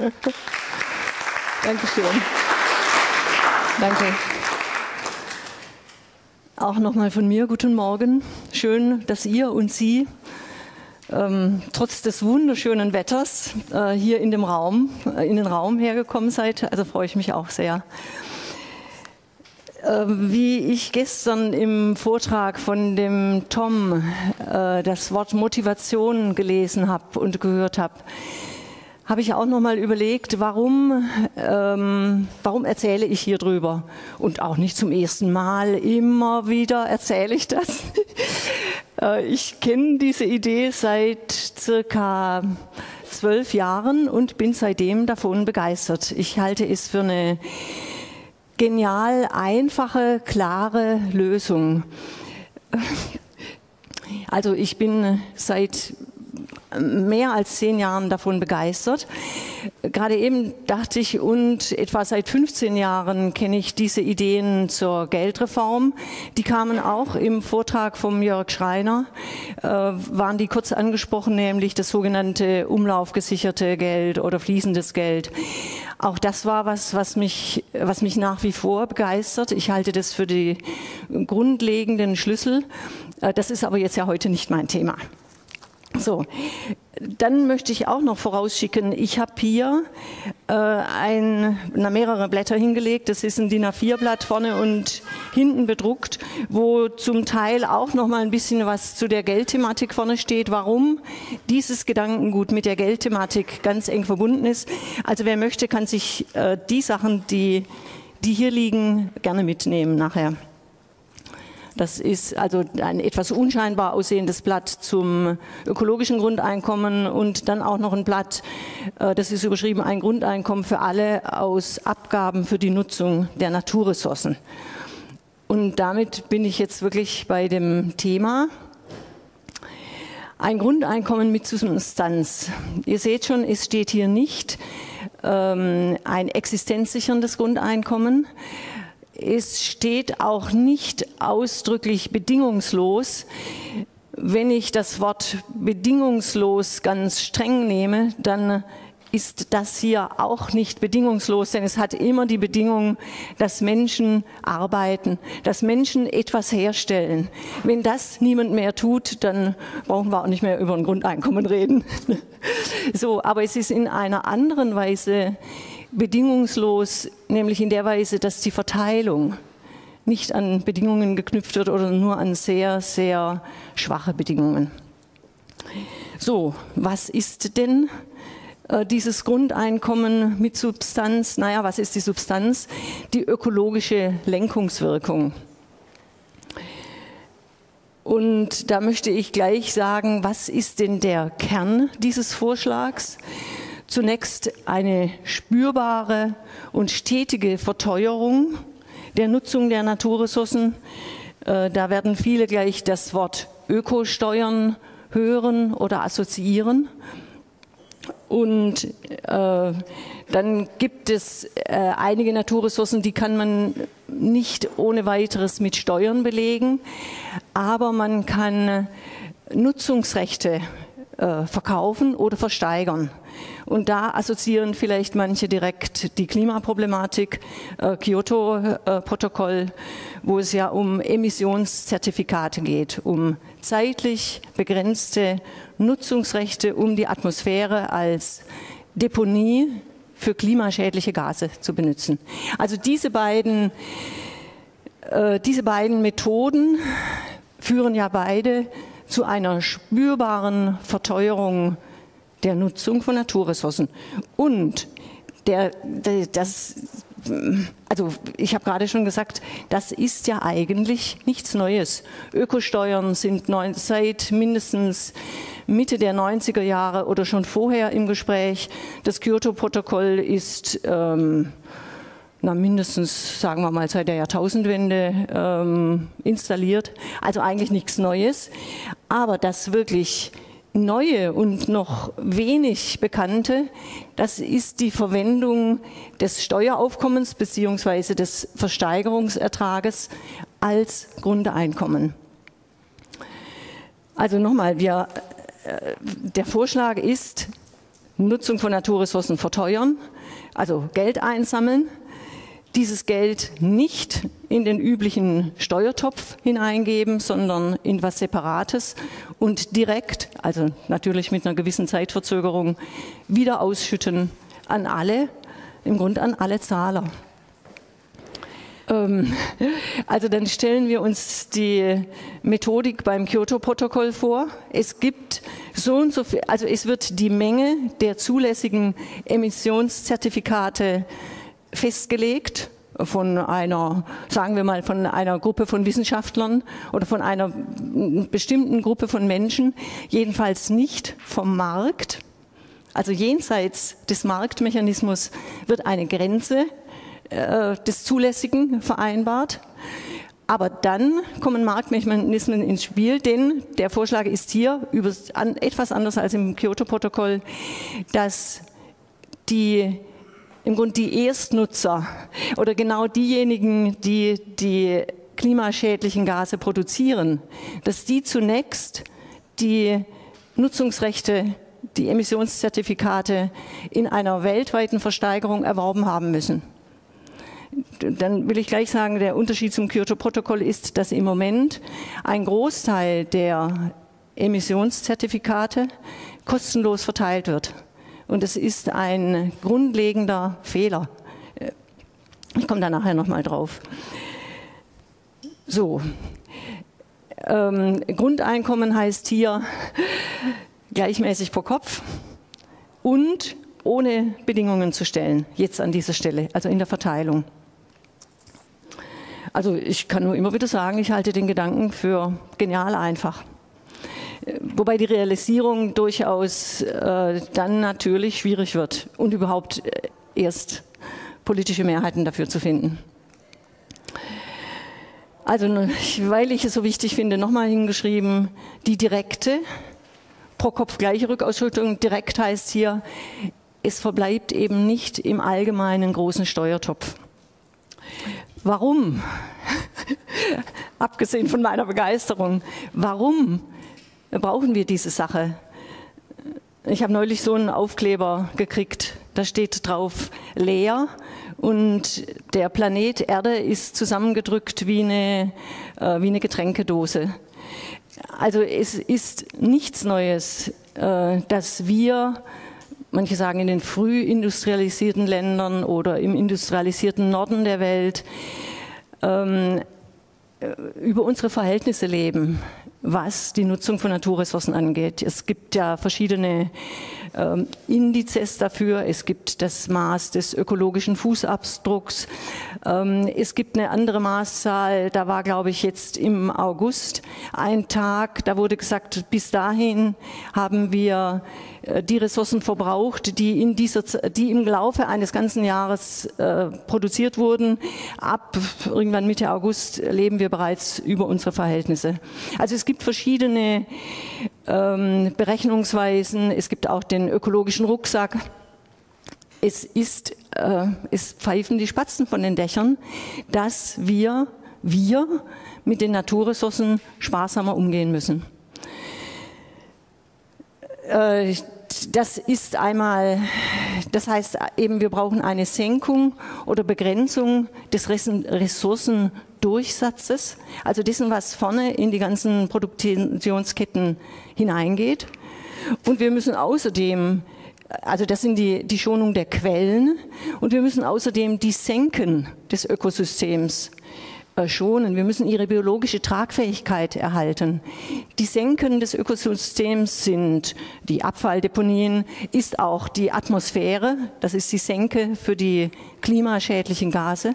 Dankeschön. Danke. Auch nochmal von mir guten Morgen. Schön, dass ihr und Sie trotz des wunderschönen Wetters hier in den Raum hergekommen seid. Also freue ich mich auch sehr. Wie ich gestern im Vortrag von dem Tom das Wort Motivation gelesen habe und gehört habe, habe ich auch noch mal überlegt, warum erzähle ich hier drüber? Und auch nicht zum ersten Mal, immer wieder erzähle ich das. Ich kenne diese Idee seit circa 12 Jahren und bin seitdem davon begeistert. Ich halte es für eine genial, einfache, klare Lösung. Also ich bin seit mehr als 10 Jahren davon begeistert. Gerade eben dachte ich, und etwa seit 15 Jahren kenne ich diese Ideen zur Geldreform. Die kamen auch im Vortrag vom Jörg Schreiner, waren die kurz angesprochen, nämlich das sogenannte umlaufgesicherte Geld oder fließendes Geld. Auch das war was mich nach wie vor begeistert. Ich halte das für die grundlegenden Schlüssel. Das ist aber jetzt ja heute nicht mein Thema. So, dann möchte ich auch noch vorausschicken, ich habe hier mehrere Blätter hingelegt. Das ist ein DIN A4-Blatt vorne und hinten bedruckt, wo zum Teil auch noch mal ein bisschen was zu der Geldthematik vorne steht, warum dieses Gedankengut mit der Geldthematik ganz eng verbunden ist. Also wer möchte, kann sich die Sachen, die hier liegen, gerne mitnehmen nachher. Das ist also ein etwas unscheinbar aussehendes Blatt zum ökologischen Grundeinkommen und dann auch noch ein Blatt, das ist überschrieben, ein Grundeinkommen für alle aus Abgaben für die Nutzung der Naturressourcen. Und damit bin ich jetzt wirklich bei dem Thema. Ein Grundeinkommen mit Substanz. Ihr seht schon, es steht hier nicht ein existenzsicherndes Grundeinkommen. Es steht auch nicht ausdrücklich bedingungslos. Wenn ich das Wort bedingungslos ganz streng nehme, dann ist das hier auch nicht bedingungslos, denn es hat immer die Bedingung, dass Menschen arbeiten, dass Menschen etwas herstellen. Wenn das niemand mehr tut, dann brauchen wir auch nicht mehr über ein Grundeinkommen reden. So, aber es ist in einer anderen Weise bedingungslos, nämlich in der Weise, dass die Verteilung nicht an Bedingungen geknüpft wird oder nur an sehr, sehr schwache Bedingungen. So, was ist denn dieses Grundeinkommen mit Substanz? Naja, was ist die Substanz? Die ökologische Lenkungswirkung. Und da möchte ich gleich sagen, was ist denn der Kern dieses Vorschlags? Zunächst eine spürbare und stetige Verteuerung der Nutzung der Naturressourcen. Da werden viele gleich das Wort Ökosteuern hören oder assoziieren. Und dann gibt es einige Naturressourcen, die kann man nicht ohne weiteres mit Steuern belegen, aber man kann Nutzungsrechte verkaufen oder versteigern. Und da assoziieren vielleicht manche direkt die Klimaproblematik, Kyoto-Protokoll, wo es ja um Emissionszertifikate geht, um zeitlich begrenzte Nutzungsrechte, um die Atmosphäre als Deponie für klimaschädliche Gase zu benutzen. Also diese beiden Methoden führen ja beide zu einer spürbaren Verteuerung der Nutzung von Naturressourcen. Und also ich habe gerade schon gesagt, das ist ja eigentlich nichts Neues. Ökosteuern sind seit mindestens Mitte der 90er Jahre oder schon vorher im Gespräch. Das Kyoto-Protokoll ist mindestens, sagen wir mal, seit der Jahrtausendwende installiert. Also eigentlich nichts Neues. Aber das wirklich Neue und noch wenig Bekannte, das ist die Verwendung des Steueraufkommens bzw. des Versteigerungsertrages als Grundeinkommen. Also nochmal, der Vorschlag ist, Nutzung von Naturressourcen verteuern, also Geld einsammeln, dieses Geld nicht in den üblichen Steuertopf hineingeben, sondern in was Separates und direkt, also natürlich mit einer gewissen Zeitverzögerung, wieder ausschütten an alle, im Grunde an alle Zahler. Also dann stellen wir uns die Methodik beim Kyoto-Protokoll vor. Es gibt so und so viel, also es wird die Menge der zulässigen Emissionszertifikate festgelegt von einer, sagen wir mal, von einer Gruppe von Wissenschaftlern oder von einer bestimmten Gruppe von Menschen, jedenfalls nicht vom Markt. Also jenseits des Marktmechanismus wird eine Grenze des Zulässigen vereinbart. Aber dann kommen Marktmechanismen ins Spiel, denn der Vorschlag ist hier etwas anders als im Kyoto-Protokoll, dass im Grunde die Erstnutzer oder genau diejenigen, die die klimaschädlichen Gase produzieren, dass die zunächst die Nutzungsrechte, die Emissionszertifikate in einer weltweiten Versteigerung erworben haben müssen. Dann will ich gleich sagen, der Unterschied zum Kyoto-Protokoll ist, dass im Moment ein Großteil der Emissionszertifikate kostenlos verteilt wird. Und es ist ein grundlegender Fehler. Ich komme da nachher nochmal drauf. So, Grundeinkommen heißt hier gleichmäßig pro Kopf und ohne Bedingungen zu stellen, jetzt an dieser Stelle, also in der Verteilung. Also ich kann nur immer wieder sagen, ich halte den Gedanken für genial einfach. Wobei die Realisierung durchaus dann natürlich schwierig wird und überhaupt erst politische Mehrheiten dafür zu finden. Also weil ich es so wichtig finde, nochmal hingeschrieben, die direkte, pro Kopf gleiche Rückausschüttung, direkt heißt hier, es verbleibt eben nicht im allgemeinen großen Steuertopf. Warum? Abgesehen von meiner Begeisterung, warum brauchen wir diese Sache? Ich habe neulich so einen Aufkleber gekriegt, da steht drauf leer und der Planet Erde ist zusammengedrückt wie eine Getränkedose. Also es ist nichts Neues, dass wir, manche sagen in den früh industrialisierten Ländern oder im industrialisierten Norden der Welt, über unsere Verhältnisse leben, was die Nutzung von Naturressourcen angeht. Es gibt ja verschiedene Indizes dafür. Es gibt das Maß des ökologischen Fußabdrucks. Es gibt eine andere Maßzahl, da war, glaube ich, jetzt im August ein Tag, da wurde gesagt, bis dahin haben wir die Ressourcen verbraucht, die im Laufe eines ganzen Jahres produziert wurden. Ab irgendwann Mitte August leben wir bereits über unsere Verhältnisse. Also es gibt verschiedene Berechnungsweisen. Es gibt auch den ökologischen Rucksack. Es pfeifen die Spatzen von den Dächern, dass wir mit den Naturressourcen sparsamer umgehen müssen. Das ist einmal, das heißt eben, wir brauchen eine Senkung oder Begrenzung des Ressourcendurchsatzes, also dessen, was vorne in die ganzen Produktionsketten hineingeht. Und wir müssen außerdem, also das sind die Schonung der Quellen, und wir müssen außerdem die Senken des Ökosystems schonen. Wir müssen ihre biologische Tragfähigkeit erhalten. Die Senken des Ökosystems sind die Abfalldeponien, ist auch die Atmosphäre, das ist die Senke für die klimaschädlichen Gase.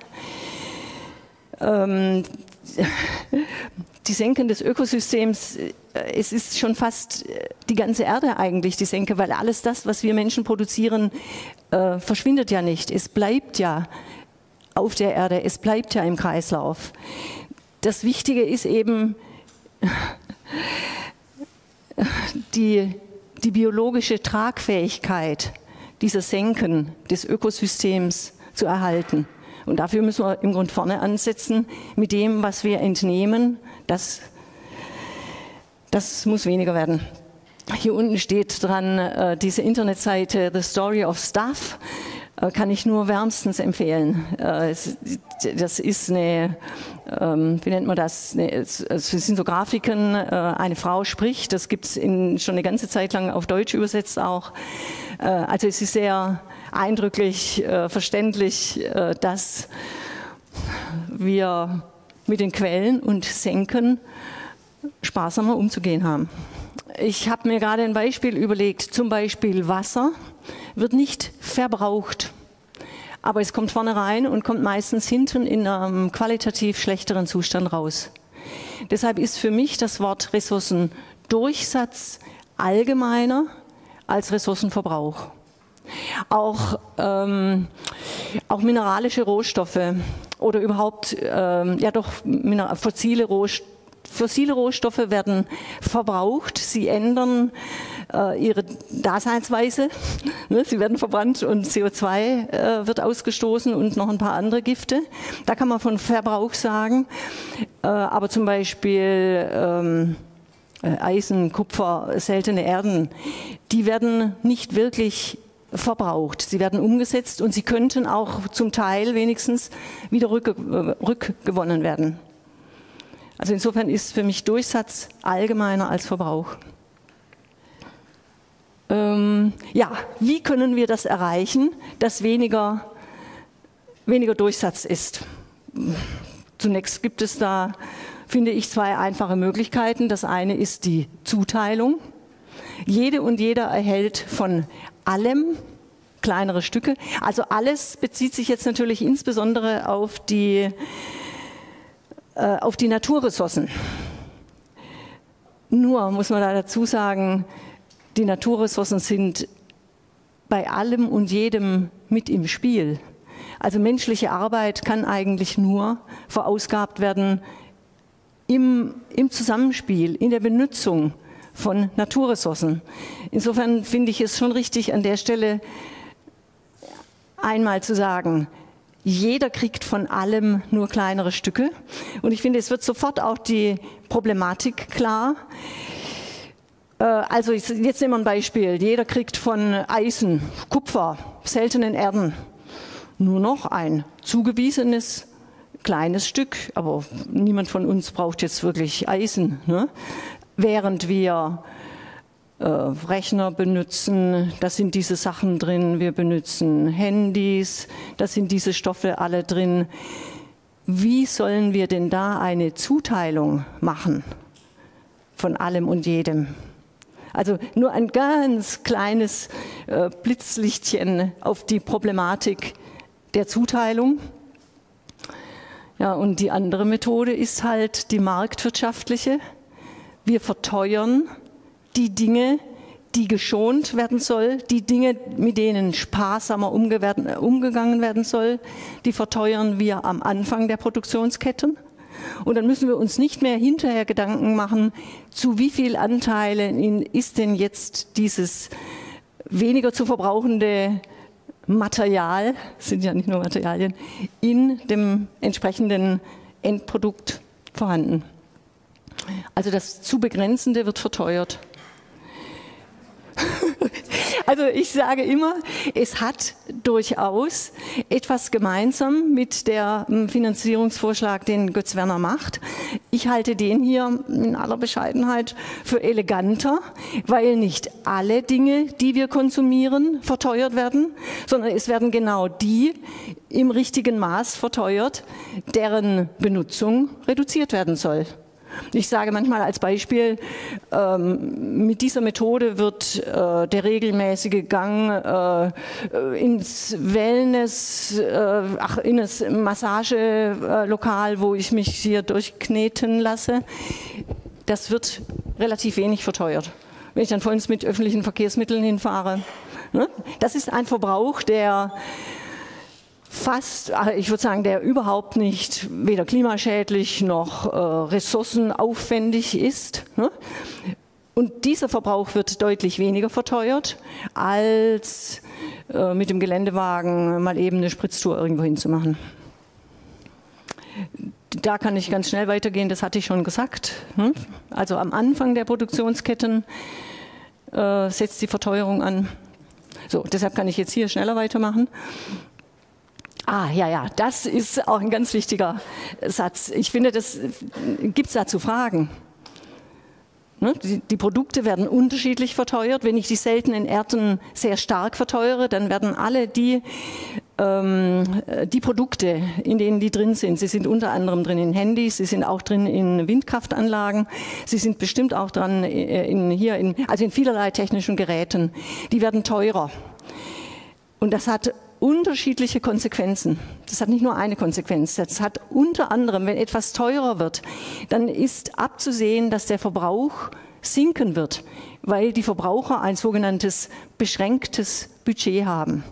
Die Senken des Ökosystems, es ist schon fast die ganze Erde eigentlich die Senke, weil alles das, was wir Menschen produzieren, verschwindet ja nicht. Es bleibt ja auf der Erde, es bleibt ja im Kreislauf. Das Wichtige ist eben die biologische Tragfähigkeit dieser Senken des Ökosystems zu erhalten. Und dafür müssen wir im Grunde vorne ansetzen mit dem, was wir entnehmen. Das muss weniger werden. Hier unten steht dran, diese Internetseite The Story of Stuff, kann ich nur wärmstens empfehlen. Das ist eine, wie nennt man das? Es sind so Grafiken, eine Frau spricht, das gibt es schon eine ganze Zeit lang auf Deutsch übersetzt auch. Also es ist sehr eindrücklich, verständlich, dass wir mit den Quellen und Senken sparsamer umzugehen haben. Ich habe mir gerade ein Beispiel überlegt, zum Beispiel Wasser wird nicht verbraucht, aber es kommt vorne rein und kommt meistens hinten in einem qualitativ schlechteren Zustand raus. Deshalb ist für mich das Wort Ressourcendurchsatz allgemeiner als Ressourcenverbrauch. Auch mineralische Rohstoffe oder überhaupt, fossile Rohstoffe werden verbraucht, sie ändern ihre Daseinsweise, sie werden verbrannt und CO2 wird ausgestoßen und noch ein paar andere Gifte. Da kann man von Verbrauch sagen, aber zum Beispiel Eisen, Kupfer, seltene Erden, die werden nicht wirklich verbraucht. Sie werden umgesetzt und sie könnten auch zum Teil wenigstens wieder rückgewonnen werden. Also insofern ist für mich Durchsatz allgemeiner als Verbrauch. Wie können wir das erreichen, dass weniger Durchsatz ist? Zunächst gibt es da, finde ich, zwei einfache Möglichkeiten. Das eine ist die Zuteilung. Jede und jeder erhält von allem kleinere Stücke. Also alles bezieht sich jetzt natürlich insbesondere auf die Naturressourcen. Nur muss man da dazu sagen, die Naturressourcen sind bei allem und jedem mit im Spiel. Also menschliche Arbeit kann eigentlich nur verausgabt werden im Zusammenspiel, in der Benutzung von Naturressourcen. Insofern finde ich es schon richtig, an der Stelle einmal zu sagen, jeder kriegt von allem nur kleinere Stücke. Und ich finde, es wird sofort auch die Problematik klar. Also jetzt nehmen wir ein Beispiel. Jeder kriegt von Eisen, Kupfer, seltenen Erden nur noch ein zugewiesenes kleines Stück. Aber niemand von uns braucht jetzt wirklich Eisen, ne? Während wir Rechner benutzen, da sind diese Sachen drin, wir benutzen Handys, da sind diese Stoffe alle drin. Wie sollen wir denn da eine Zuteilung machen von allem und jedem? Also nur ein ganz kleines Blitzlichtchen auf die Problematik der Zuteilung. Ja, und die andere Methode ist halt die marktwirtschaftliche. Wir verteuern die Dinge, die geschont werden soll, die Dinge, mit denen sparsamer umgegangen werden soll, die verteuern wir am Anfang der Produktionsketten. Und dann müssen wir uns nicht mehr hinterher Gedanken machen, zu wie viel Anteilen ist denn jetzt dieses weniger zu verbrauchende Material, sind ja nicht nur Materialien, in dem entsprechenden Endprodukt vorhanden. Also das zu Begrenzende wird verteuert. Also ich sage immer, es hat durchaus etwas gemeinsam mit dem Finanzierungsvorschlag, den Götz Werner macht. Ich halte den hier in aller Bescheidenheit für eleganter, weil nicht alle Dinge, die wir konsumieren, verteuert werden, sondern es werden genau die im richtigen Maß verteuert, deren Benutzung reduziert werden soll. Ich sage manchmal als Beispiel, mit dieser Methode wird der regelmäßige Gang ins Wellness, in das Massagelokal, wo ich mich hier durchkneten lasse, das wird relativ wenig verteuert. Wenn ich dann vorhin mit öffentlichen Verkehrsmitteln hinfahre. Ne? Das ist ein Verbrauch, der ich würde sagen, der überhaupt nicht weder klimaschädlich noch ressourcenaufwendig ist. Ne? Und dieser Verbrauch wird deutlich weniger verteuert, als mit dem Geländewagen mal eben eine Spritztour irgendwo hinzumachen. Da kann ich ganz schnell weitergehen, das hatte ich schon gesagt. Ne? Also am Anfang der Produktionsketten setzt die Verteuerung an. So, deshalb kann ich jetzt hier schneller weitermachen. Ja, das ist auch ein ganz wichtiger Satz. Ich finde, das gibt es dazu Fragen. Ne? Die Produkte werden unterschiedlich verteuert. Wenn ich die seltenen Erden sehr stark verteuere, dann werden alle die Produkte, in denen die drin sind, sie sind unter anderem drin in Handys, sie sind auch drin in Windkraftanlagen, sie sind bestimmt auch dran in vielerlei technischen Geräten, die werden teurer. Und das hat unterschiedliche Konsequenzen. Das hat nicht nur eine Konsequenz. Das hat unter anderem, wenn etwas teurer wird, dann ist abzusehen, dass der Verbrauch sinken wird, weil die Verbraucher ein sogenanntes beschränktes Budget haben.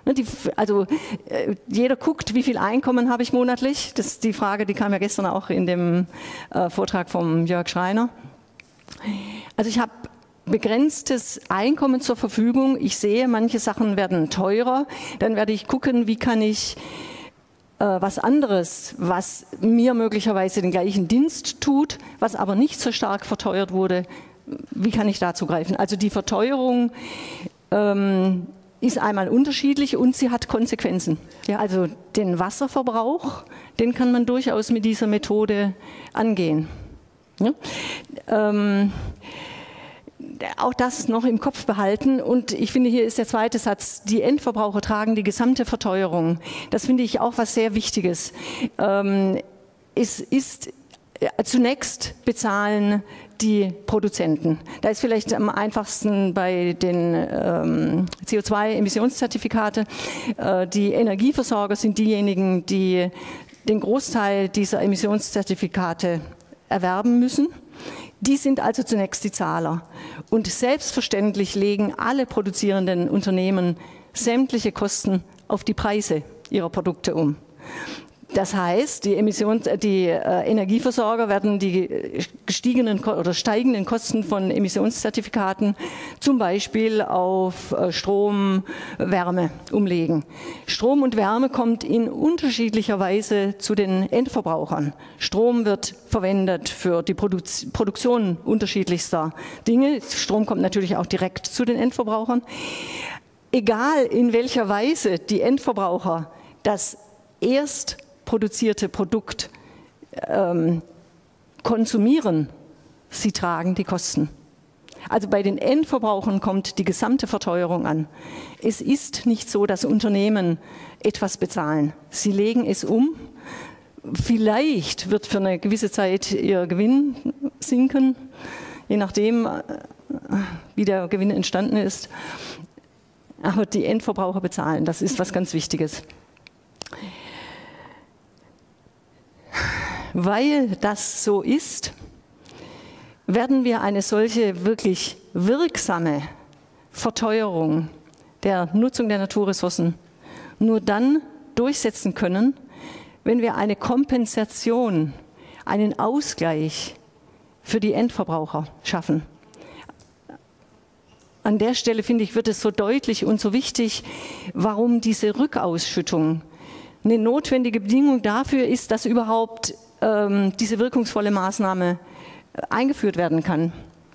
Jeder guckt, wie viel Einkommen habe ich monatlich. Das ist die Frage, die kam ja gestern auch in dem Vortrag vom Jörg Schreiner. Also ich habe begrenztes Einkommen zur Verfügung. Ich sehe, manche Sachen werden teurer. Dann werde ich gucken, wie kann ich was anderes, was mir möglicherweise den gleichen Dienst tut, was aber nicht so stark verteuert wurde, wie kann ich da zugreifen? Also die Verteuerung ist einmal unterschiedlich und sie hat Konsequenzen. Ja, also den Wasserverbrauch, den kann man durchaus mit dieser Methode angehen. Ja? Auch das noch im Kopf behalten. Und ich finde, hier ist der zweite Satz, die Endverbraucher tragen die gesamte Verteuerung. Das finde ich auch was sehr Wichtiges. Es ist zunächst bezahlen die Produzenten. Da ist vielleicht am einfachsten bei den CO2-Emissionszertifikate. Die Energieversorger sind diejenigen, die den Großteil dieser Emissionszertifikate erwerben müssen. Die sind also zunächst die Zahler. Und selbstverständlich legen alle produzierenden Unternehmen sämtliche Kosten auf die Preise ihrer Produkte um. Das heißt, die Energieversorger werden die gestiegenen oder steigenden Kosten von Emissionszertifikaten zum Beispiel auf Strom, Wärme umlegen. Strom und Wärme kommt in unterschiedlicher Weise zu den Endverbrauchern. Strom wird verwendet für die Produktion unterschiedlichster Dinge. Strom kommt natürlich auch direkt zu den Endverbrauchern. Egal in welcher Weise die Endverbraucher das erst produzierte Produkt konsumieren, sie tragen die Kosten. Also bei den Endverbrauchern kommt die gesamte Verteuerung an. Es ist nicht so, dass Unternehmen etwas bezahlen. Sie legen es um. Vielleicht wird für eine gewisse Zeit ihr Gewinn sinken, je nachdem, wie der Gewinn entstanden ist. Aber die Endverbraucher bezahlen, das ist was ganz Wichtiges. Weil das so ist, werden wir eine solche wirklich wirksame Verteuerung der Nutzung der Naturressourcen nur dann durchsetzen können, wenn wir eine Kompensation, einen Ausgleich für die Endverbraucher schaffen. An der Stelle, finde ich, wird es so deutlich und so wichtig, warum diese Rückausschüttung eine notwendige Bedingung dafür ist, dass überhaupt diese wirkungsvolle Maßnahme eingeführt werden kann.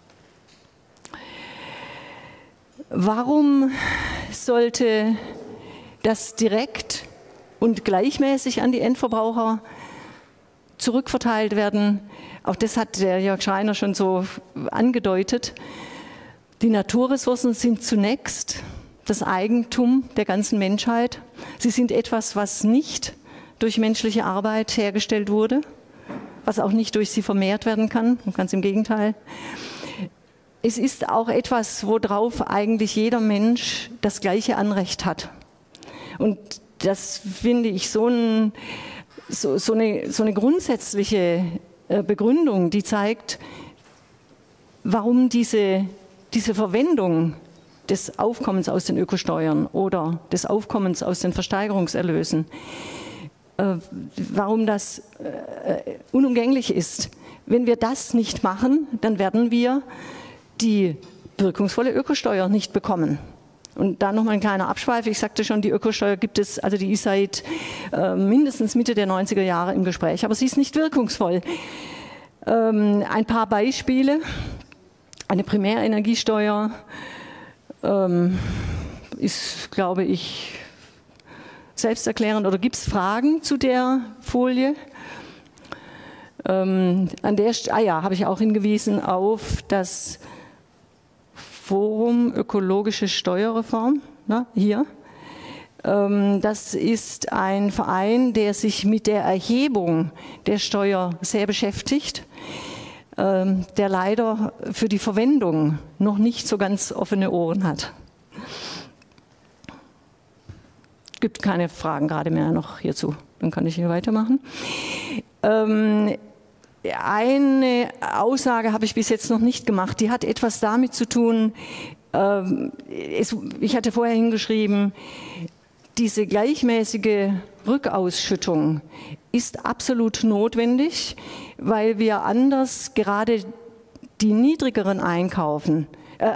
Warum sollte das direkt und gleichmäßig an die Endverbraucher zurückverteilt werden? Auch das hat der Jörg Schreiner schon so angedeutet. Die Naturressourcen sind zunächst das Eigentum der ganzen Menschheit. Sie sind etwas, was nicht durch menschliche Arbeit hergestellt wurde, was auch nicht durch sie vermehrt werden kann, ganz im Gegenteil. Es ist auch etwas, worauf eigentlich jeder Mensch das gleiche Anrecht hat. Und das finde ich so eine grundsätzliche Begründung, die zeigt, warum diese Verwendung des Aufkommens aus den Ökosteuern oder des Aufkommens aus den Versteigerungserlösen, warum das unumgänglich ist. Wenn wir das nicht machen, dann werden wir die wirkungsvolle Ökosteuer nicht bekommen. Und da nochmal ein kleiner Abschweif. Ich sagte schon, die Ökosteuer gibt es, also die ist seit mindestens Mitte der 90er Jahre im Gespräch, aber sie ist nicht wirkungsvoll. Ein paar Beispiele. Eine Primärenergiesteuer ist, glaube ich, selbsterklärend. Oder gibt es Fragen zu der Folie? Habe ich auch hingewiesen auf das Forum Ökologische Steuerreform, hier. Das ist ein Verein, der sich mit der Erhebung der Steuer sehr beschäftigt, der leider für die Verwendung noch nicht so ganz offene Ohren hat. Es gibt keine Fragen gerade mehr noch hierzu, dann kann ich hier weitermachen. Eine Aussage habe ich bis jetzt noch nicht gemacht, die hat etwas damit zu tun, ich hatte vorher hingeschrieben, diese gleichmäßige Rückausschüttung ist absolut notwendig, weil wir anders gerade die niedrigeren Einkommen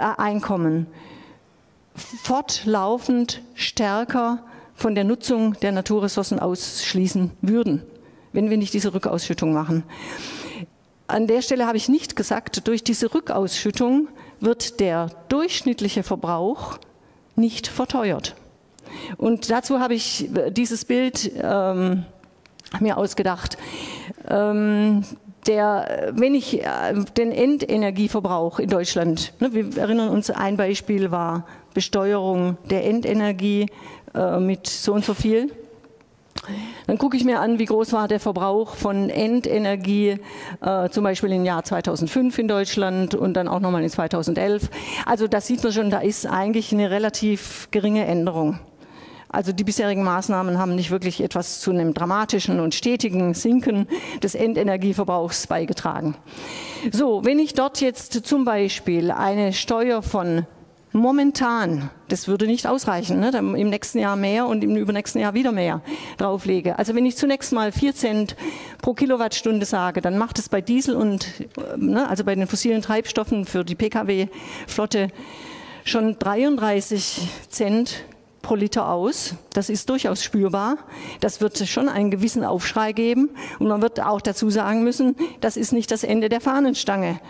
fortlaufend stärker von der Nutzung der Naturressourcen ausschließen würden, wenn wir nicht diese Rückausschüttung machen. An der Stelle habe ich nicht gesagt, durch diese Rückausschüttung wird der durchschnittliche Verbrauch nicht verteuert. Und dazu habe ich dieses Bild mir ausgedacht. Wenn ich den Endenergieverbrauch in Deutschland, wir erinnern uns, ein Beispiel war Besteuerung der Endenergie mit so und so viel. Dann gucke ich mir an, wie groß war der Verbrauch von Endenergie, zum Beispiel im Jahr 2005 in Deutschland und dann auch nochmal in 2011. Also da sieht man schon, da ist eigentlich eine relativ geringe Änderung. Also die bisherigen Maßnahmen haben nicht wirklich etwas zu einem dramatischen und stetigen Sinken des Endenergieverbrauchs beigetragen. So, wenn ich dort jetzt zum Beispiel eine Steuer von momentan, das würde nicht ausreichen, ne, im nächsten Jahr mehr und im übernächsten Jahr wieder mehr drauflege. Also wenn ich zunächst mal 4 Cent pro Kilowattstunde sage, dann macht es bei Diesel und also bei den fossilen Treibstoffen für die Pkw-Flotte schon 33 Cent pro Liter aus. Das ist durchaus spürbar. Das wird schon einen gewissen Aufschrei geben. Und man wird auch dazu sagen müssen, das ist nicht das Ende der Fahnenstange.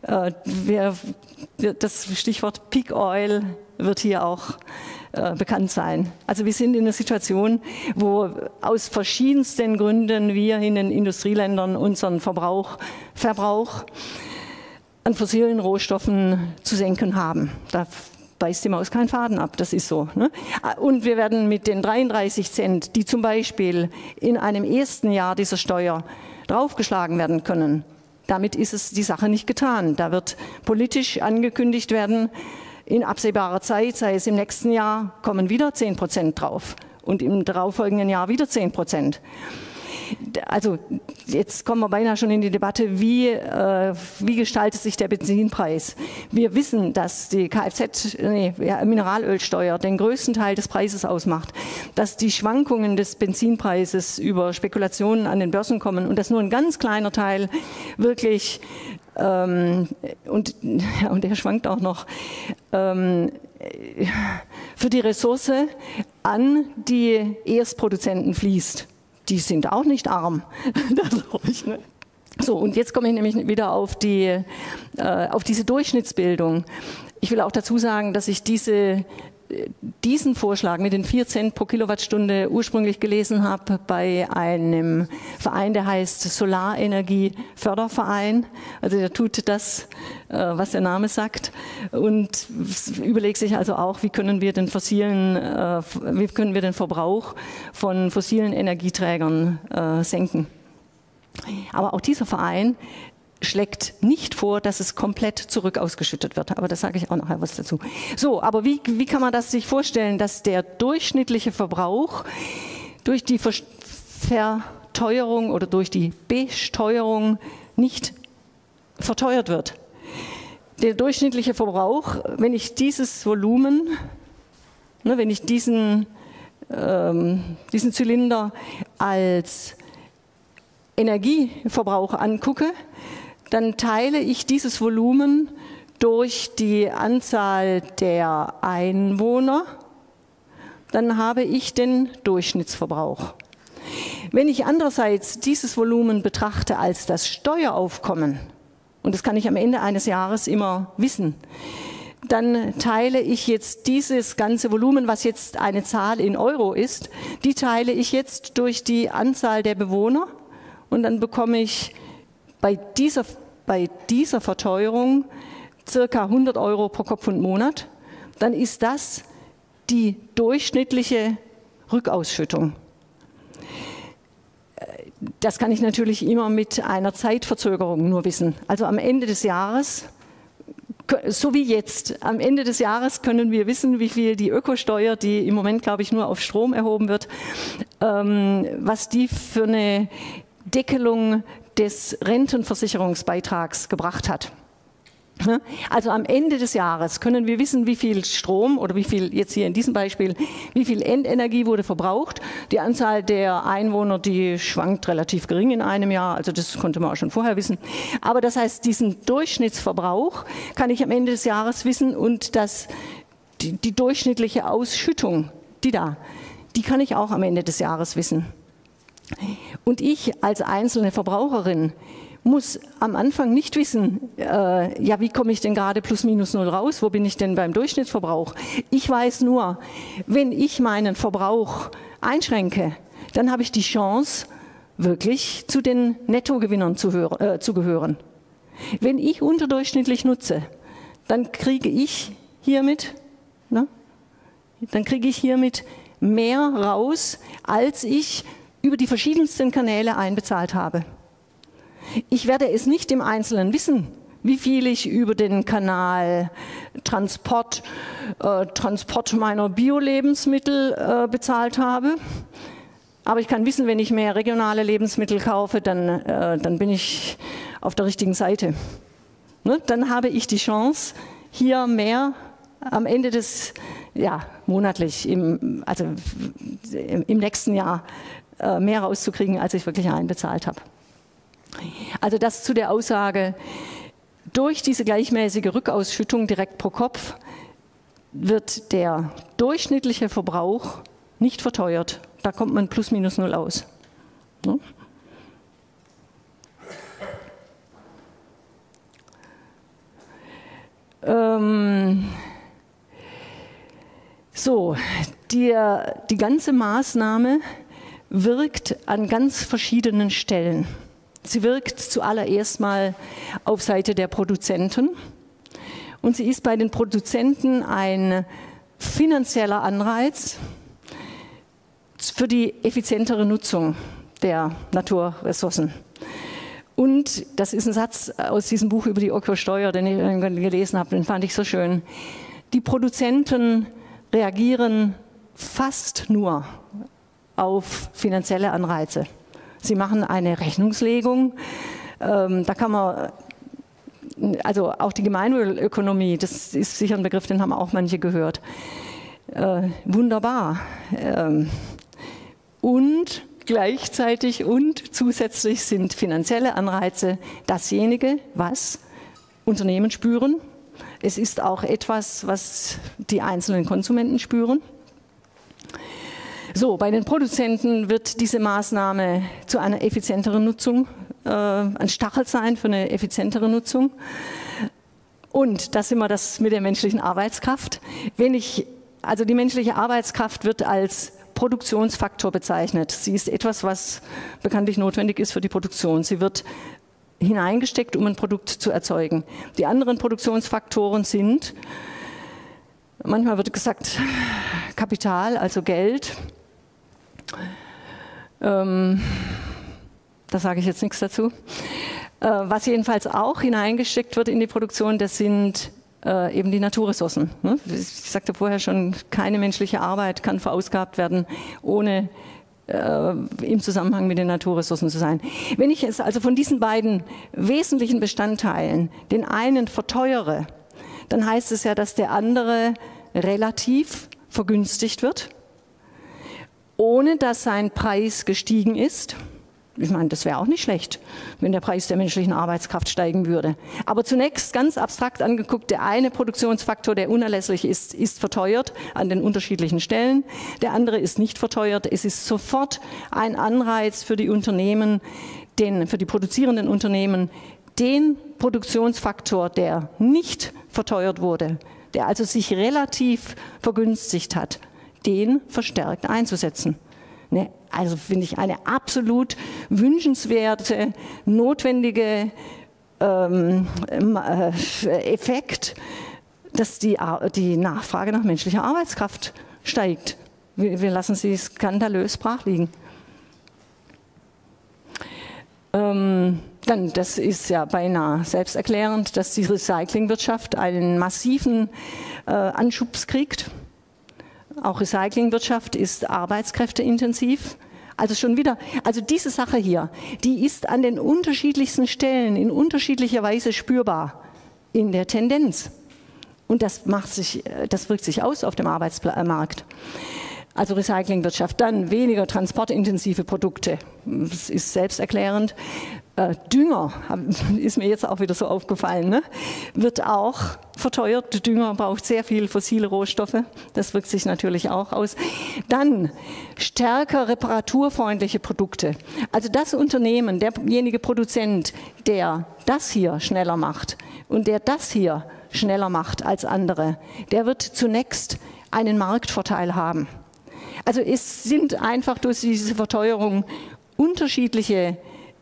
Das Stichwort Peak Oil wird hier auch bekannt sein. Also wir sind in einer Situation, wo aus verschiedensten Gründen wir in den Industrieländern unseren Verbrauch an fossilen Rohstoffen zu senken haben. Da beißt die Maus keinen Faden ab, das ist so. Ne? Und wir werden mit den 33 Cent, die zum Beispiel in einem ersten Jahr dieser Steuer draufgeschlagen werden können, damit ist es die Sache nicht getan. Da wird politisch angekündigt werden, in absehbarer Zeit, sei es im nächsten Jahr, kommen wieder 10% drauf und im darauffolgenden Jahr wieder 10%. Also jetzt kommen wir beinahe schon in die Debatte, wie gestaltet sich der Benzinpreis? Wir wissen, dass die Mineralölsteuer den größten Teil des Preises ausmacht, dass die Schwankungen des Benzinpreises über Spekulationen an den Börsen kommen und dass nur ein ganz kleiner Teil wirklich, und der schwankt auch noch, für die Ressource an die Erstproduzenten fließt. Die sind auch nicht arm. So, und jetzt komme ich nämlich wieder auf diese Durchschnittsbildung. Ich will auch dazu sagen, dass ich diesen Vorschlag mit den 4 Cent pro Kilowattstunde ursprünglich gelesen habe bei einem Verein, der heißt Solarenergieförderverein. Also der tut das, was der Name sagt, und überlegt sich also auch, wie können wir den Verbrauch von fossilen Energieträgern senken. Aber auch dieser Verein schlägt nicht vor, dass es komplett zurück ausgeschüttet wird. Aber das sage ich auch nachher was dazu. So, aber wie kann man das sich vorstellen, dass der durchschnittliche Verbrauch durch die Verteuerung oder durch die Besteuerung nicht verteuert wird? Der durchschnittliche Verbrauch, wenn ich dieses Volumen, wenn ich diesen Zylinder als Energieverbrauch angucke, dann teile ich dieses Volumen durch die Anzahl der Einwohner, dann habe ich den Durchschnittsverbrauch. Wenn ich andererseits dieses Volumen betrachte als das Steueraufkommen, und das kann ich am Ende eines Jahres immer wissen, dann teile ich jetzt dieses ganze Volumen, was jetzt eine Zahl in Euro ist, die teile ich jetzt durch die Anzahl der Bewohner und dann bekomme ich bei dieser Verteuerung circa 100 Euro pro Kopf und Monat. Dann ist das die durchschnittliche Rückausschüttung. Das kann ich natürlich immer mit einer Zeitverzögerung nur wissen. Also am Ende des Jahres, so wie jetzt, am Ende des Jahres können wir wissen, wie viel die Ökosteuer, die im Moment, glaube ich, nur auf Strom erhoben wird, was die für eine Deckelung des Rentenversicherungsbeitrags gebracht hat. Also am Ende des Jahres können wir wissen, wie viel Strom oder wie viel, jetzt hier in diesem Beispiel, wie viel Endenergie wurde verbraucht. Die Anzahl der Einwohner, die schwankt relativ gering in einem Jahr, also das konnte man auch schon vorher wissen. Aber das heißt, diesen Durchschnittsverbrauch kann ich am Ende des Jahres wissen und die durchschnittliche Ausschüttung, die kann ich auch am Ende des Jahres wissen. Und ich als einzelne Verbraucherin muss am Anfang nicht wissen, ja, wie komme ich denn gerade plus minus null raus, wo bin ich denn beim Durchschnittsverbrauch? Ich weiß nur, wenn ich meinen Verbrauch einschränke, dann habe ich die Chance, wirklich zu den Nettogewinnern zu gehören. Wenn ich unterdurchschnittlich nutze, dann kriege ich hiermit mehr raus, als ich über die verschiedensten Kanäle einbezahlt habe. Ich werde es nicht im Einzelnen wissen, wie viel ich über den Kanal Transport meiner Bio-Lebensmittel bezahlt habe. Aber ich kann wissen, wenn ich mehr regionale Lebensmittel kaufe, dann bin ich auf der richtigen Seite. Ne? Dann habe ich die Chance, hier mehr am Ende des, monatlich, im nächsten Jahr mehr rauszukriegen, als ich wirklich einbezahlt habe. Also das zu der Aussage, durch diese gleichmäßige Rückausschüttung direkt pro Kopf wird der durchschnittliche Verbrauch nicht verteuert. Da kommt man plus minus null aus. Die ganze Maßnahme wirkt an ganz verschiedenen Stellen. Sie wirkt zuallererst mal auf Seite der Produzenten und sie ist bei den Produzenten ein finanzieller Anreiz für die effizientere Nutzung der Naturressourcen. Und das ist ein Satz aus diesem Buch über die Ökosteuer, den ich gelesen habe, den fand ich so schön. Die Produzenten reagieren fast nur auf finanzielle Anreize. Sie machen eine Rechnungslegung, da kann man, also auch die Gemeinwohlökonomie, das ist sicher ein Begriff, den haben auch manche gehört. Wunderbar. Und gleichzeitig und zusätzlich sind finanzielle Anreize dasjenige, was Unternehmen spüren. Es ist auch etwas, was die einzelnen Konsumenten spüren. So, bei den Produzenten wird diese Maßnahme zu einer effizienteren Nutzung, ein Stachel sein für eine effizientere Nutzung. Und da sind wir das mit der menschlichen Arbeitskraft. Also die menschliche Arbeitskraft wird als Produktionsfaktor bezeichnet. Sie ist etwas, was bekanntlich notwendig ist für die Produktion. Sie wird hineingesteckt, um ein Produkt zu erzeugen. Die anderen Produktionsfaktoren sind, manchmal wird gesagt, Kapital, also Geld. Da sage ich jetzt nichts dazu. Was jedenfalls auch hineingesteckt wird in die Produktion, das sind eben die Naturressourcen. Ich sagte vorher schon, keine menschliche Arbeit kann verausgabt werden, ohne im Zusammenhang mit den Naturressourcen zu sein. Wenn ich es also von diesen beiden wesentlichen Bestandteilen den einen verteuere, dann heißt es ja, dass der andere relativ vergünstigt wird, ohne dass sein Preis gestiegen ist. Ich meine, das wäre auch nicht schlecht, wenn der Preis der menschlichen Arbeitskraft steigen würde. Aber zunächst ganz abstrakt angeguckt, der eine Produktionsfaktor, der unerlässlich ist, ist verteuert an den unterschiedlichen Stellen. Der andere ist nicht verteuert. Es ist sofort ein Anreiz für die Unternehmen, für die produzierenden Unternehmen, den Produktionsfaktor, der nicht verteuert wurde, der also sich relativ vergünstigt hat, den verstärkt einzusetzen. Ne? Also finde ich eine absolut wünschenswerte, notwendige Effekt, dass die Nachfrage nach menschlicher Arbeitskraft steigt. Wir lassen sie skandalös brach liegen. Dann, das ist ja beinahe selbsterklärend, dass die Recyclingwirtschaft einen massiven Anschubs kriegt. Auch Recyclingwirtschaft ist arbeitskräfteintensiv. Also schon wieder, also diese Sache hier, die ist an den unterschiedlichsten Stellen in unterschiedlicher Weise spürbar in der Tendenz. Und das wirkt sich aus auf dem Arbeitsmarkt. Also Recyclingwirtschaft, dann weniger transportintensive Produkte, das ist selbsterklärend. Dünger, ist mir jetzt auch wieder so aufgefallen, ne? Wird auch verteuert. Dünger braucht sehr viel fossile Rohstoffe, das wirkt sich natürlich auch aus. Dann stärker reparaturfreundliche Produkte. Also das Unternehmen, derjenige Produzent, der das hier schneller macht und der das hier schneller macht als andere, der wird zunächst einen Marktvorteil haben. Also es sind einfach durch diese Verteuerung unterschiedliche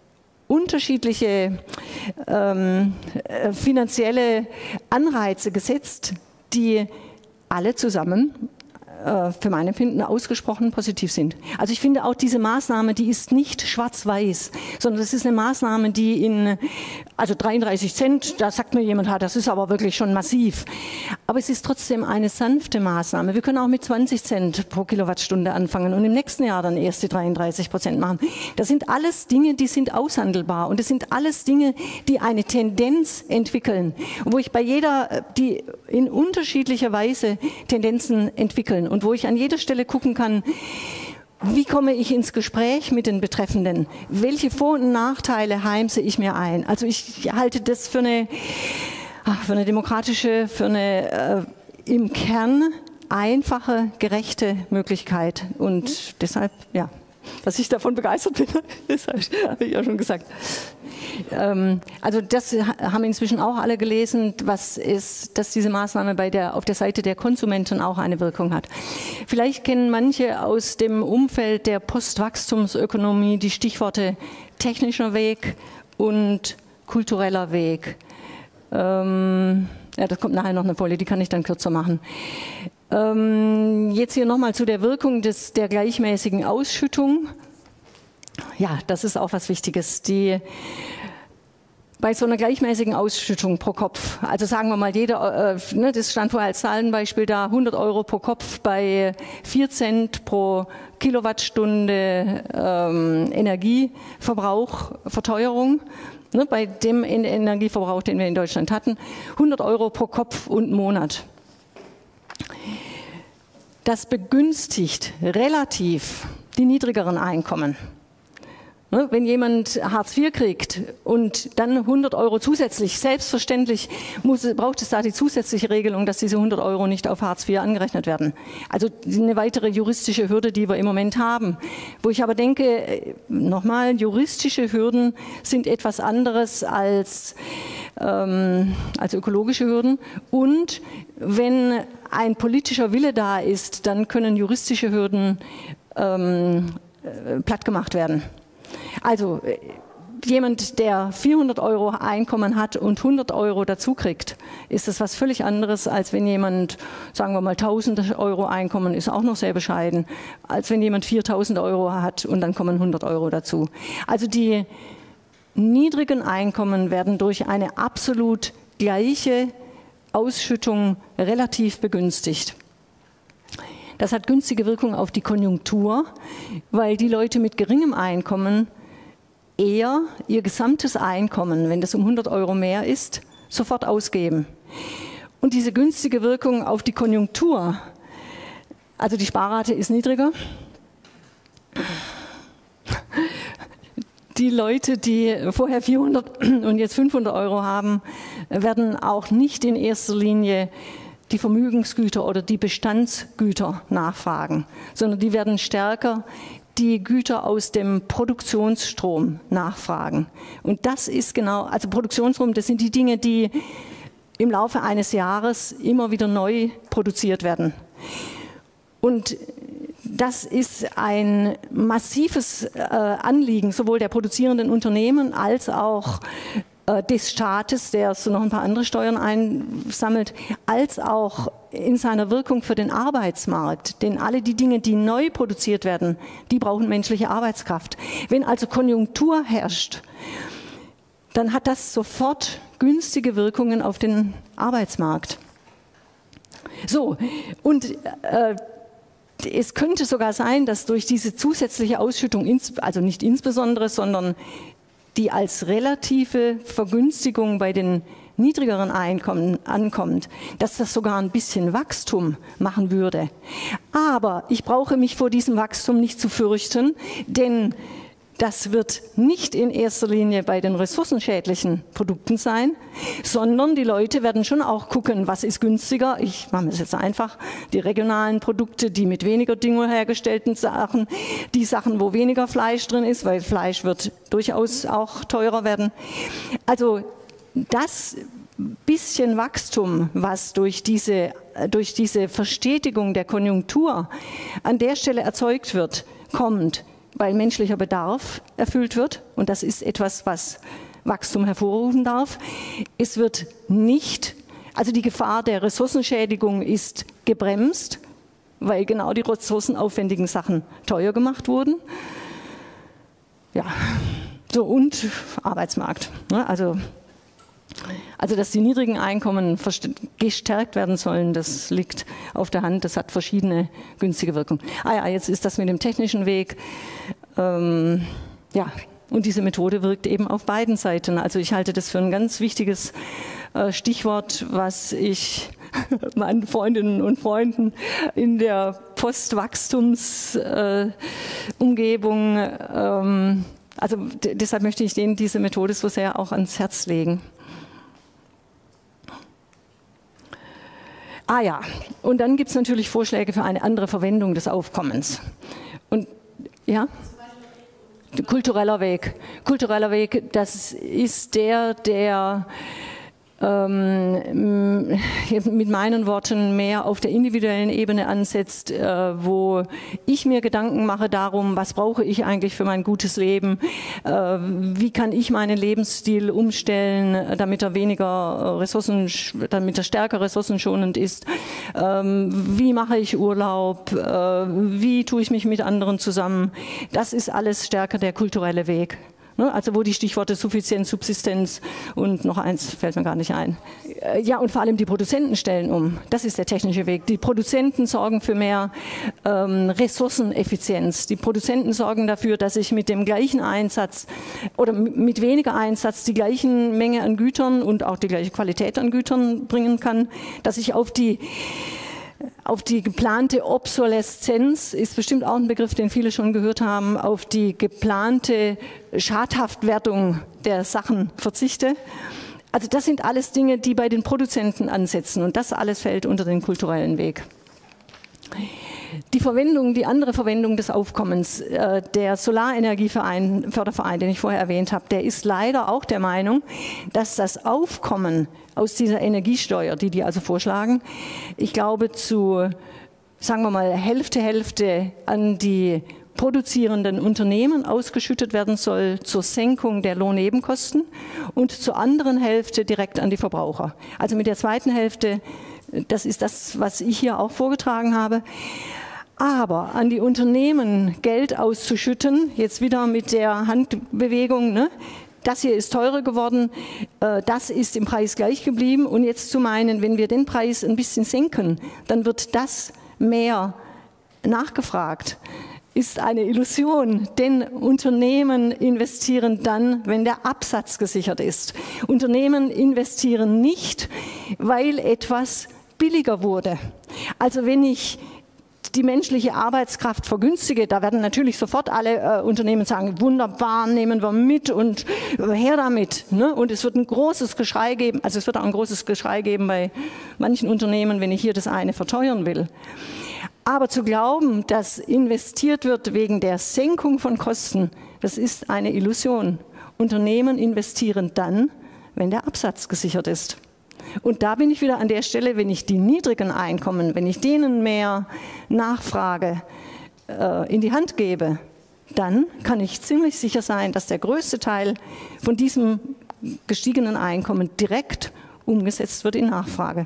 finanzielle Anreize gesetzt, die alle zusammen für mein Empfinden ausgesprochen positiv sind. Also ich finde auch diese Maßnahme, die ist nicht schwarz-weiß, sondern das ist eine Maßnahme, die also 33 Cent, da sagt mir jemand, das ist aber wirklich schon massiv. Aber es ist trotzdem eine sanfte Maßnahme. Wir können auch mit 20 Cent pro Kilowattstunde anfangen und im nächsten Jahr dann erst die 33% machen. Das sind alles Dinge, die sind aushandelbar und das sind alles Dinge, die eine Tendenz entwickeln, wo ich bei die in unterschiedlicher Weise Tendenzen entwickeln und wo ich an jeder Stelle gucken kann, wie komme ich ins Gespräch mit den Betreffenden? Welche Vor- und Nachteile heimse ich mir ein? Also ich halte das für eine demokratische, im Kern einfache, gerechte Möglichkeit. Und deshalb, ja, dass ich davon begeistert bin, das habe ich ja schon gesagt. Also das haben inzwischen auch alle gelesen, dass diese Maßnahme auf der Seite der Konsumenten auch eine Wirkung hat. Vielleicht kennen manche aus dem Umfeld der Postwachstumsökonomie die Stichworte technischer Weg und kultureller Weg. Ja, das kommt nachher noch eine Folie, die kann ich dann kürzer machen. Jetzt hier nochmal zu der Wirkung der gleichmäßigen Ausschüttung. Ja, das ist auch was Wichtiges. Bei so einer gleichmäßigen Ausschüttung pro Kopf, also sagen wir mal, das stand vorher als Zahlenbeispiel da, 100 Euro pro Kopf bei 4 Cent pro Kilowattstunde Energieverbrauch, Verteuerung. Bei dem Energieverbrauch, den wir in Deutschland hatten, 100 Euro pro Kopf und Monat. Das begünstigt relativ die niedrigeren Einkommen. Wenn jemand Hartz IV kriegt und dann 100 Euro zusätzlich, selbstverständlich braucht es da die zusätzliche Regelung, dass diese 100 Euro nicht auf Hartz IV angerechnet werden. Also eine weitere juristische Hürde, die wir im Moment haben. Wo ich aber denke, nochmal, juristische Hürden sind etwas anderes als ökologische Hürden. Und wenn ein politischer Wille da ist, dann können juristische Hürden platt gemacht werden. Also jemand, der 400 Euro Einkommen hat und 100 Euro dazu kriegt, ist das was völlig anderes, als wenn jemand, sagen wir mal, 1000 Euro Einkommen, ist auch noch sehr bescheiden, als wenn jemand 4000 Euro hat und dann kommen 100 Euro dazu. Also die niedrigen Einkommen werden durch eine absolut gleiche Ausschüttung relativ begünstigt. Das hat günstige Wirkung auf die Konjunktur, weil die Leute mit geringem Einkommen eher ihr gesamtes Einkommen, wenn das um 100 Euro mehr ist, sofort ausgeben. Und diese günstige Wirkung auf die Konjunktur, also die Sparrate ist niedriger. Die Leute, die vorher 400 und jetzt 500 Euro haben, werden auch nicht in erster Linie die Vermögensgüter oder die Bestandsgüter nachfragen, sondern die werden stärker die Güter aus dem Produktionsstrom nachfragen. Und das ist genau, also Produktionsstrom, das sind die Dinge, die im Laufe eines Jahres immer wieder neu produziert werden. Und das ist ein massives Anliegen, sowohl der produzierenden Unternehmen als auch des Staates, der so noch ein paar andere Steuern einsammelt, als auch in seiner Wirkung für den Arbeitsmarkt. Denn alle die Dinge, die neu produziert werden, die brauchen menschliche Arbeitskraft. Wenn also Konjunktur herrscht, dann hat das sofort günstige Wirkungen auf den Arbeitsmarkt. So, und es könnte sogar sein, dass durch diese zusätzliche Ausschüttung, also nicht insbesondere, sondern die als relative Vergünstigung bei den niedrigeren Einkommen ankommt, dass das sogar ein bisschen Wachstum machen würde. Aber ich brauche mich vor diesem Wachstum nicht zu fürchten, denn das wird nicht in erster Linie bei den ressourcenschädlichen Produkten sein, sondern die Leute werden schon auch gucken, was ist günstiger. Ich mache es jetzt einfach, die regionalen Produkte, die mit weniger Dünger hergestellten Sachen, die Sachen, wo weniger Fleisch drin ist, weil Fleisch wird durchaus auch teurer werden. Also das bisschen Wachstum, was durch diese Verstetigung der Konjunktur an der Stelle erzeugt wird, kommt, weil menschlicher Bedarf erfüllt wird. Und das ist etwas, was Wachstum hervorrufen darf. Es wird nicht, also die Gefahr der Ressourcenschädigung ist gebremst, weil genau die ressourcenaufwendigen Sachen teuer gemacht wurden. Ja, so und Arbeitsmarkt. Also dass die niedrigen Einkommen gestärkt werden sollen, das liegt auf der Hand, das hat verschiedene günstige Wirkungen. Jetzt ist das mit dem technischen Weg, und diese Methode wirkt eben auf beiden Seiten. Also ich halte das für ein ganz wichtiges Stichwort, was ich meinen Freundinnen und Freunden in der Postwachstumsumgebung, also deshalb möchte ich denen diese Methode so sehr auch ans Herz legen. Und dann gibt es natürlich Vorschläge für eine andere Verwendung des Aufkommens. Und ja? Kultureller Weg. Kultureller Weg, das ist der mit meinen Worten mehr auf der individuellen Ebene ansetzt, wo ich mir Gedanken mache darum, was brauche ich eigentlich für mein gutes Leben, wie kann ich meinen Lebensstil umstellen, damit er stärker ressourcenschonend ist, wie mache ich Urlaub, wie tue ich mich mit anderen zusammen. Das ist alles stärker der kulturelle Weg. Also wo die Stichworte Suffizienz, Subsistenz und noch eins fällt mir gar nicht ein. Ja, und vor allem die Produzenten stellen um. Das ist der technische Weg. Die Produzenten sorgen für mehr Ressourceneffizienz. Die Produzenten sorgen dafür, dass ich mit dem gleichen Einsatz oder mit weniger Einsatz die gleichen Menge an Gütern und auch die gleiche Qualität an Gütern bringen kann, dass ich auf die geplante Obsoleszenz, ist bestimmt auch ein Begriff, den viele schon gehört haben, auf die geplante Schadhaftwertung der Sachen verzichte. Also das sind alles Dinge, die bei den Produzenten ansetzen und das alles fällt unter den kulturellen Weg. Die andere Verwendung des Aufkommens, der Solarenergieförderverein, den ich vorher erwähnt habe, der ist leider auch der Meinung, dass das Aufkommen aus dieser Energiesteuer, die also vorschlagen, ich glaube zu, sagen wir mal, Hälfte an die produzierenden Unternehmen ausgeschüttet werden soll zur Senkung der Lohnnebenkosten und zur anderen Hälfte direkt an die Verbraucher. Also mit der zweiten Hälfte, das ist das, was ich hier auch vorgetragen habe. Aber an die Unternehmen Geld auszuschütten, jetzt wieder mit der Handbewegung, ne? Das hier ist teurer geworden, das ist im Preis gleich geblieben und jetzt zu meinen, wenn wir den Preis ein bisschen senken, dann wird das mehr nachgefragt, ist eine Illusion, denn Unternehmen investieren dann, wenn der Absatz gesichert ist. Unternehmen investieren nicht, weil etwas billiger wurde. Also wenn ich die menschliche Arbeitskraft vergünstige, da werden natürlich sofort alle Unternehmen sagen, wunderbar, nehmen wir mit und her damit. Ne? Und es wird ein großes Geschrei geben, also es wird auch ein großes Geschrei geben bei manchen Unternehmen, wenn ich hier das eine verteuern will. Aber zu glauben, dass investiert wird wegen der Senkung von Kosten, das ist eine Illusion. Unternehmen investieren dann, wenn der Absatz gesichert ist. Und da bin ich wieder an der Stelle, wenn ich die niedrigen Einkommen, wenn ich denen mehr Nachfrage in die Hand gebe, dann kann ich ziemlich sicher sein, dass der größte Teil von diesem gestiegenen Einkommen direkt umgesetzt wird in Nachfrage.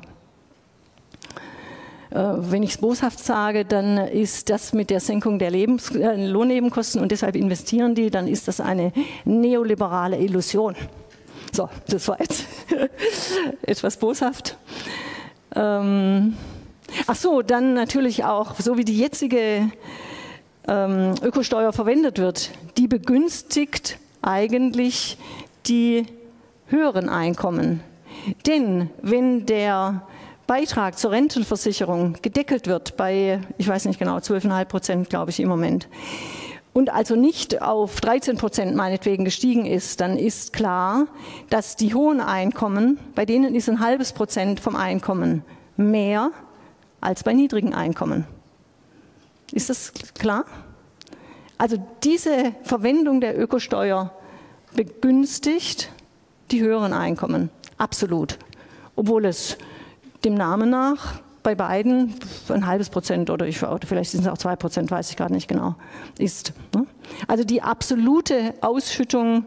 Wenn ich es boshaft sage, dann ist das mit der Senkung der Lohnnebenkosten und deshalb investieren die, dann ist das eine neoliberale Illusion. So, das war jetzt etwas boshaft. Ach so, dann natürlich auch, so wie die jetzige Ökosteuer verwendet wird, die begünstigt eigentlich die höheren Einkommen. Denn wenn der Beitrag zur Rentenversicherung gedeckelt wird bei, ich weiß nicht genau, 12,5%, glaube ich, im Moment, und also nicht auf 13% meinetwegen gestiegen ist, dann ist klar, dass die hohen Einkommen, bei denen ist 0,5% vom Einkommen mehr als bei niedrigen Einkommen. Ist das klar? Also diese Verwendung der Ökosteuer begünstigt die höheren Einkommen, absolut. Obwohl es dem Namen nach bei beiden 0,5% oder vielleicht sind es auch 2%, weiß ich gerade nicht genau, ist. Also die absolute Ausschüttung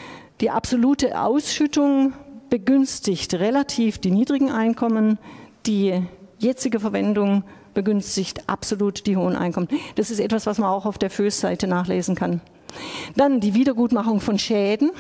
begünstigt relativ die niedrigen Einkommen, die jetzige Verwendung begünstigt absolut die hohen Einkommen. Das ist etwas, was man auch auf der FÖS-Seite nachlesen kann. Dann die Wiedergutmachung von Schäden.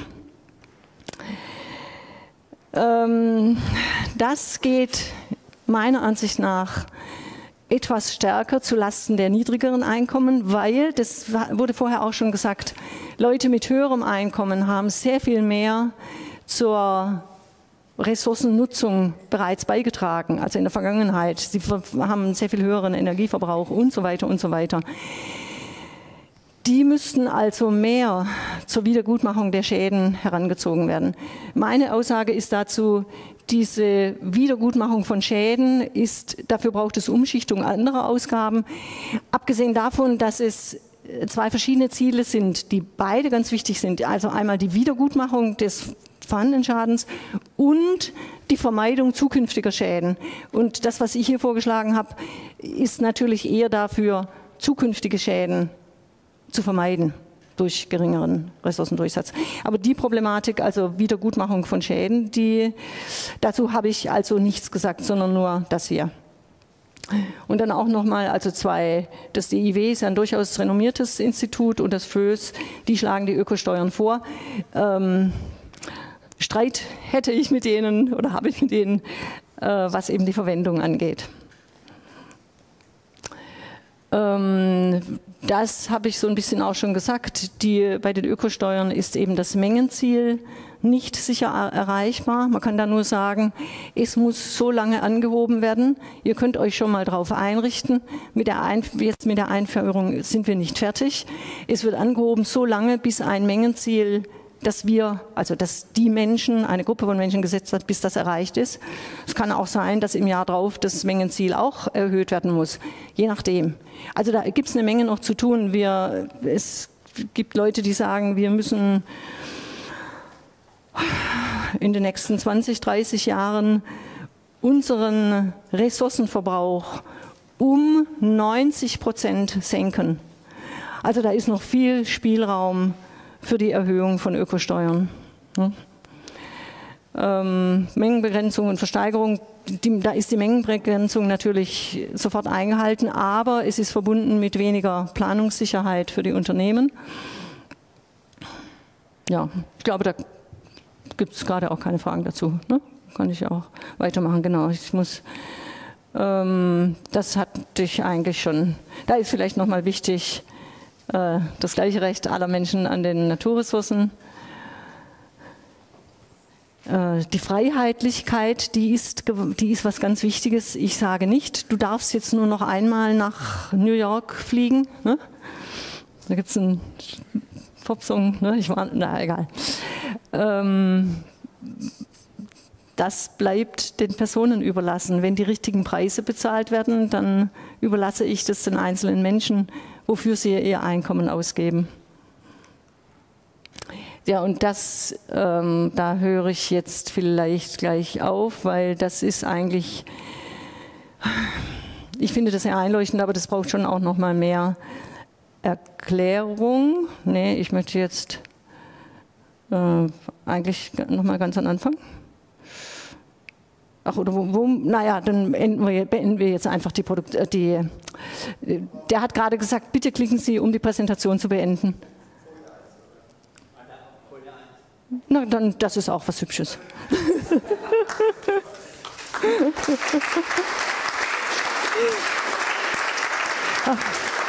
Das geht meiner Ansicht nach etwas stärker zulasten der niedrigeren Einkommen, weil, das wurde vorher auch schon gesagt, Leute mit höherem Einkommen haben sehr viel mehr zur Ressourcennutzung bereits beigetragen, also in der Vergangenheit. Sie haben einen sehr viel höheren Energieverbrauch und so weiter und so weiter. Die müssten also mehr zur Wiedergutmachung der Schäden herangezogen werden. Meine Aussage ist dazu, diese Wiedergutmachung von Schäden dafür braucht es Umschichtung anderer Ausgaben. Abgesehen davon, dass es zwei verschiedene Ziele sind, die beide ganz wichtig sind. Also einmal die Wiedergutmachung des vorhandenen Schadens und die Vermeidung zukünftiger Schäden. Und das, was ich hier vorgeschlagen habe, ist natürlich eher dafür, zukünftige Schäden zu vermeiden durch geringeren Ressourcendurchsatz. Aber die Problematik, also Wiedergutmachung von Schäden, dazu habe ich also nichts gesagt, sondern nur das hier. Und dann auch nochmal, also das DIW ist ja ein durchaus renommiertes Institut und das FÖS, die schlagen die Ökosteuern vor. Streit hätte ich mit denen oder habe ich mit denen, was eben die Verwendung angeht. Das habe ich so ein bisschen auch schon gesagt. Bei den Ökosteuern ist eben das Mengenziel nicht sicher erreichbar. Man kann da nur sagen, es muss so lange angehoben werden. Ihr könnt euch schon mal darauf einrichten. Jetzt mit der Einführung sind wir nicht fertig. Es wird angehoben so lange, bis ein Mengenziel, dass die Menschen, eine Gruppe von Menschen gesetzt hat, bis das erreicht ist. Es kann auch sein, dass im Jahr drauf das Mengenziel auch erhöht werden muss, je nachdem. Also da gibt es eine Menge noch zu tun. Es gibt Leute, die sagen, wir müssen in den nächsten 20, 30 Jahren unseren Ressourcenverbrauch um 90% senken. Also da ist noch viel Spielraum für die Erhöhung von Ökosteuern. Mengenbegrenzung und Versteigerung, da ist die Mengenbegrenzung natürlich sofort eingehalten, aber es ist verbunden mit weniger Planungssicherheit für die Unternehmen. Ja, ich glaube, da gibt es gerade auch keine Fragen dazu. Ne? Kann ich auch weitermachen, genau. Das hatte ich eigentlich schon. Da ist vielleicht nochmal wichtig, das gleiche Recht aller Menschen an den Naturressourcen. Die Freiheitlichkeit, die ist was ganz Wichtiges. Ich sage nicht, du darfst jetzt nur noch einmal nach New York fliegen. Ne? Da gibt es einen Popsong, ne? Egal. das bleibt den Personen überlassen. Wenn die richtigen Preise bezahlt werden, dann überlasse ich das den einzelnen Menschen, wofür sie ihr Einkommen ausgeben. Ja, und das, da höre ich jetzt vielleicht gleich auf, weil das ist eigentlich, ich finde das sehr einleuchtend, aber das braucht schon auch noch mal mehr Erklärung. Nee, ich möchte jetzt eigentlich noch mal ganz am Anfang. Ach, oder wo? Naja, dann beenden wir jetzt einfach die der hat gerade gesagt, bitte klicken Sie, um die Präsentation zu beenden. Na, dann, das ist auch was Hübsches. Ach.